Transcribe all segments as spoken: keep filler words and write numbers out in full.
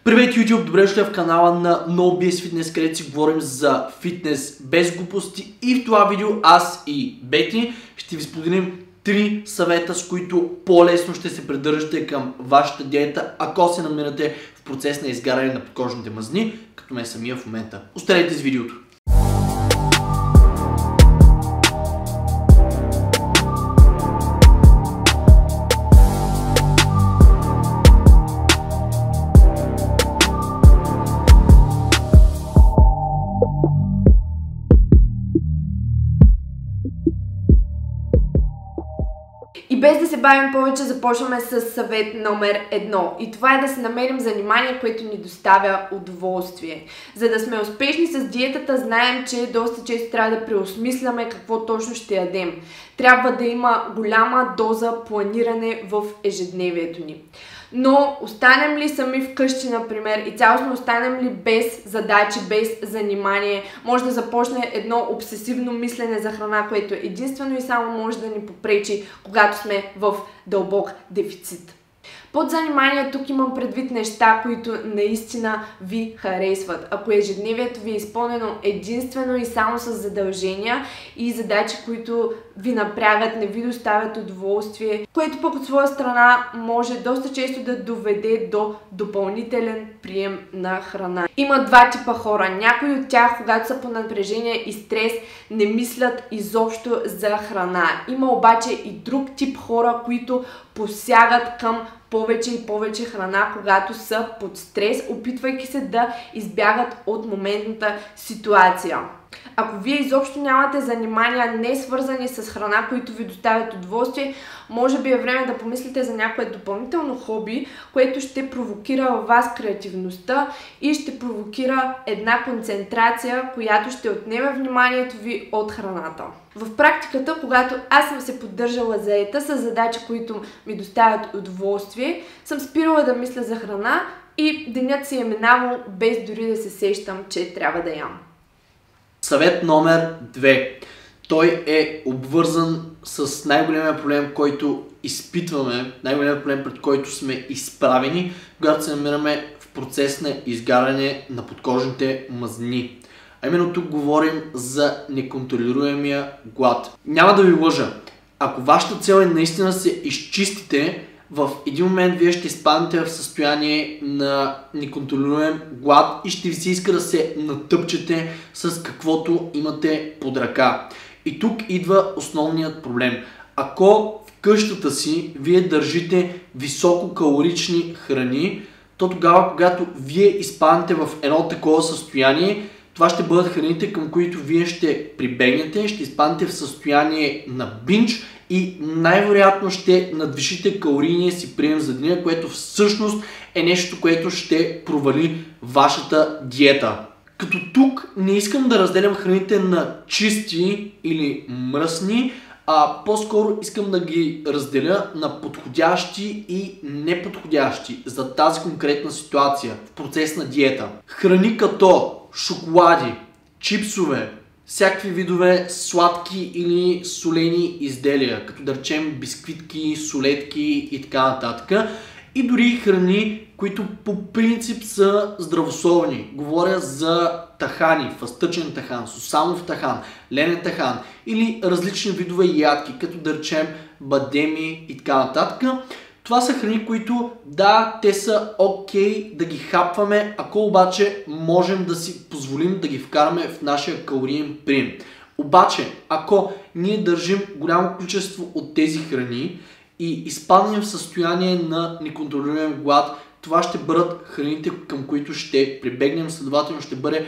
Привет YouTube, добре дошли в канала на NoBS Fitness, където си говорим за фитнес без глупости и в това видео аз и Бети ще ви споделим три съвета, с които по-лесно ще се придържате към вашата диета, ако се намирате в процес на изгаряне на подкожните мазнини, като ме самия в момента. Останете с видеото! И без да се бавим повече, започваме с съвет номер едно. И това е да се намерим занимание, което ни доставя удоволствие. За да сме успешни с диетата, знаем, че доста често трябва да преосмисляме какво точно ще ядем. Трябва да има голяма доза планиране в ежедневието ни. Но останем ли сами вкъщи, например, и цялостно останем ли без задачи, без занимание, може да започне едно обсесивно мислене за храна, което единствено и само може да ни попречи, когато сме в дълбок дефицит. Под занимание тук имам предвид неща, които наистина ви харесват. Ако ежедневието ви е изпълнено единствено и само с задължения и задачи, които ви напрягат, не ви доставят удоволствие, което пък от своя страна може доста често да доведе до допълнителен прием на храна. Има два типа хора. Някои от тях, когато са по напрежение и стрес, не мислят изобщо за храна. Има обаче и друг тип хора, които посягат към повече и повече храна, когато са под стрес, опитвайки се да избягат от моментната ситуация. Ако вие изобщо нямате занимания, не свързани с храна, които ви доставят удоволствие, може би е време да помислите за някое допълнително хоби, което ще провокира във вас креативността и ще провокира една концентрация, която ще отнеме вниманието ви от храната. В практиката, когато аз съм се поддържала заета с задачи, които ми доставят удоволствие, съм спирала да мисля за храна и денят си е минавал без дори да се сещам, че трябва да ям. Съвет номер две. Той е обвързан с най-големия проблем, който изпитваме, най-големия проблем, пред който сме изправени, когато се намираме в процес на изгаряне на подкожните мазнини. А именно тук говорим за неконтролируемия глад. Няма да ви лъжа, ако вашата цел е наистина да се изчистите, в един момент вие ще изпаднете в състояние на неконтролируем глад и ще ви се иска да се натъпчете с каквото имате под ръка. И тук идва основният проблем. Ако в къщата си вие държите висококалорични храни, то тогава, когато вие изпаднете в едно такова състояние, това ще бъдат храните, към които вие ще прибегнете, ще изпаднете в състояние на бинч и най-вероятно ще надвишите калорийния си прием за деня, което всъщност е нещо, което ще провали вашата диета. Като тук не искам да разделям храните на чисти или мръсни, а по-скоро искам да ги разделя на подходящи и неподходящи за тази конкретна ситуация в процес на диета. Храни като шоколади, чипсове, всякакви видове сладки или солени изделия, като да речем бисквитки, солетки и така нататък. И дори храни, които по принцип са здравословни. Говоря за тахани, фастъчен тахан, сусамов тахан, ленен тахан или различни видове ядки, като да речем бадеми и така нататък. Това са храни, които да, те са окей да ги хапваме, ако обаче можем да си позволим да ги вкараме в нашия калориен прием. Обаче, ако ние държим голямо количество от тези храни и изпаднем в състояние на неконтролируем глад, това ще бъдат храните, към които ще прибегнем, следователно ще бъде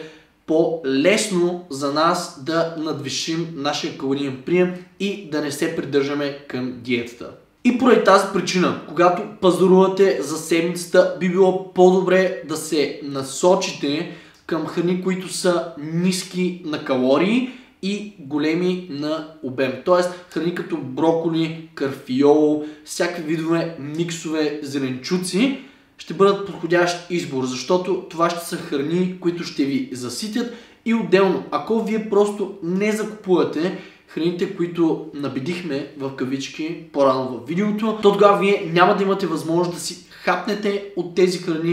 по-лесно за нас да надвишим нашия калориен прием и да не се придържаме към диетата. И поради тази причина, когато пазарувате за седмицата, би било по-добре да се насочите към храни, които са ниски на калории и големи на обем. Тоест храни като броколи, карфиол, всякакви видове миксове, зеленчуци ще бъдат подходящ избор, защото това ще са храни, които ще ви заситят. И отделно, ако вие просто не закупувате храните, които набедихме в кавички по-рано в видеото, то тогава вие няма да имате възможност да си хапнете от тези храни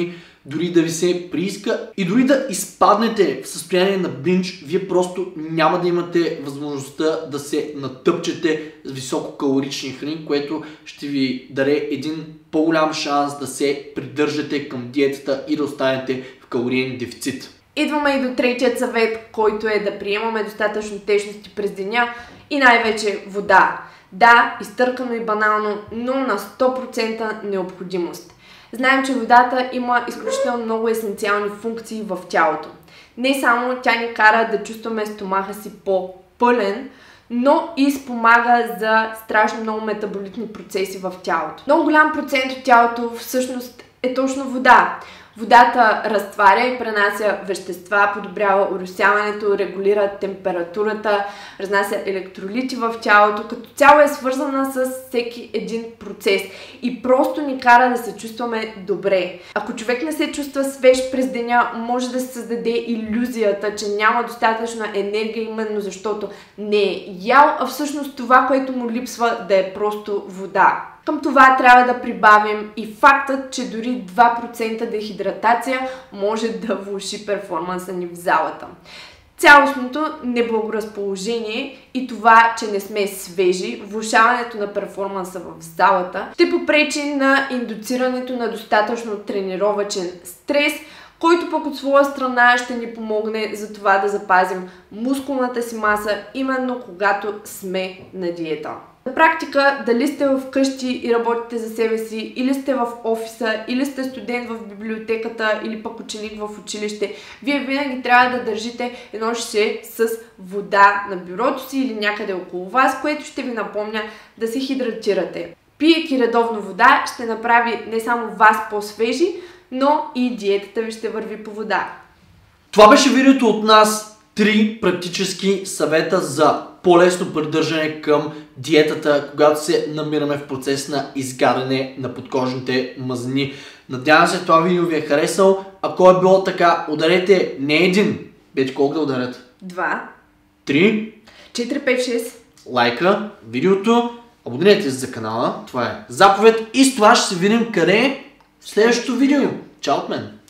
дори да ви се прииска и дори да изпаднете в състояние на бинж, вие просто няма да имате възможността да се натъпчете с висококалорични храни, което ще ви даде един по-голям шанс да се придържате към диетата и да останете в калориен дефицит. Идваме и до третият съвет, който е да приемаме достатъчно течности през деня и най-вече вода. Да, изтъркано и банално, но на сто процента необходимост. Знаем, че водата има изключително много есенциални функции в тялото. Не само тя ни кара да чувстваме стомаха си по-пълен, но и спомага за страшно много метаболитни процеси в тялото. Много голям процент от тялото всъщност е точно вода. Водата разтваря и пренася вещества, подобрява оросяването, регулира температурата, разнася електролити в тялото, като цяло е свързана с всеки един процес и просто ни кара да се чувстваме добре. Ако човек не се чувства свеж през деня, може да се създаде илюзията, че няма достатъчна енергия, именно защото не е ял, а всъщност това, което му липсва, да е просто вода. Към това трябва да прибавим и фактът, че дори два процента дехидратация може да влоши перформанса ни в залата. Цялостното неблагоразположение и това, че не сме свежи, влошаването на перформанса в залата, ще попречи на индуцирането на достатъчно тренировъчен стрес, който пък от своя страна ще ни помогне за това да запазим мускулната си маса, именно когато сме на диета. На практика, дали сте вкъщи и работите за себе си, или сте в офиса, или сте студент в библиотеката, или пък ученик в училище, вие винаги трябва да държите едно шише с вода на бюрото си или някъде около вас, което ще ви напомня да се хидратирате. Пиейки редовно вода ще направи не само вас по-свежи, но и диетата ви ще върви по вода. Това беше видеото от нас. Три практически съвета за по-лесно придържане към диетата, когато се намираме в процес на изгаряне на подкожните мазнини. Надявам се това видео ви е харесало. Ако е било така, ударете не един. Вече колко да ударят? Два. Три. Четири, пет, шест. Лайка видеото. Абонирайте се за канала. Това е заповед. И с това ще се видим къде в следващото видео. Чао от мен!